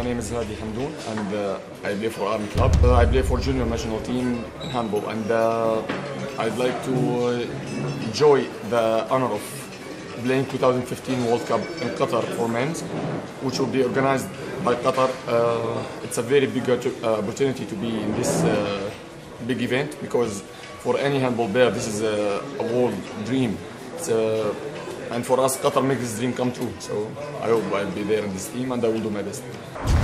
my name is Hadi Hamdoon, and I play for Army Club. I play for junior national team in handball, and I'd like to enjoy the honor of playing 2015 World Cup in Qatar for men's, which will be organized by Qatar. It's a very big opportunity to be in this big event, because for any handball player, this is a world dream. And for us, Qatar makes this dream come true. So I hope I'll be there in this team, and I will do my best.